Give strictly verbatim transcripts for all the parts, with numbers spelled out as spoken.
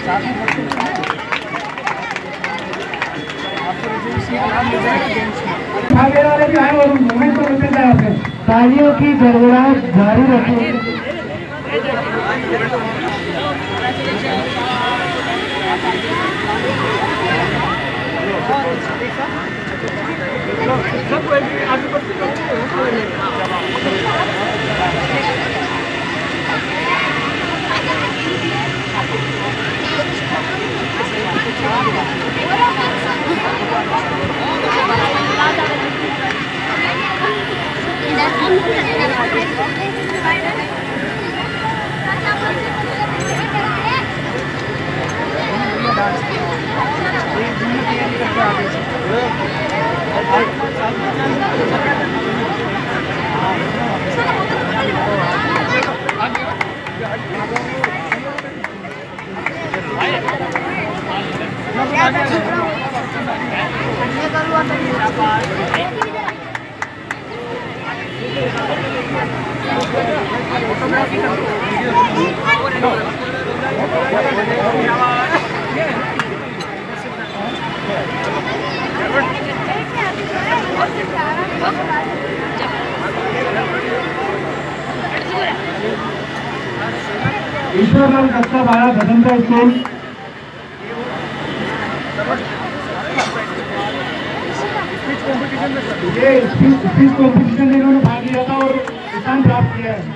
आगे वाले भी आए और मूवमेंट को रुकते जाए अपने तालियों की गड़गड़ाहट जारी रखें। ईश्वरलाल कक्षा बारह भदंता स्कूल ये स्पीच कॉम्पिटिशन में इन्होंने भाग लिया था और स्थान प्राप्त किया है।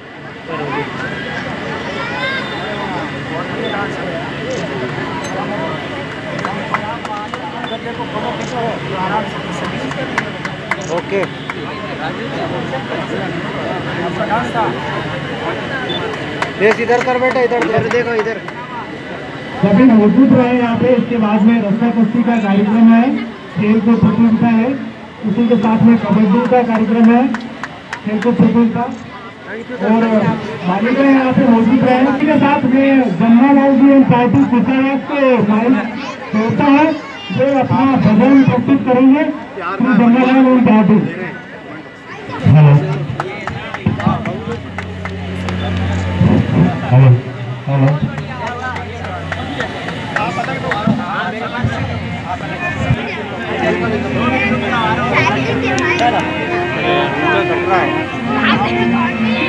ओके देश इधर कर बेटा, इधर इधर देखो, इधर सभी मौजूद रहे यहाँ पे। इसके बाद में रस्सा कुश्ती का कार्यक्रम है, खेल कूद प्रतियोगिता है, उसी के साथ में कबड्डी का कार्यक्रम है, खेल कूद प्रतियोगिता और मालिक यहाँ पे मौजूद रहे। इसी के साथ में जमनालाल जी एंड पार्टी कुचारात को माइक छोड़ता है जो अपना भजन प्रस्तुत करेंगे। Shri Jamnalal and party. Hello hello hello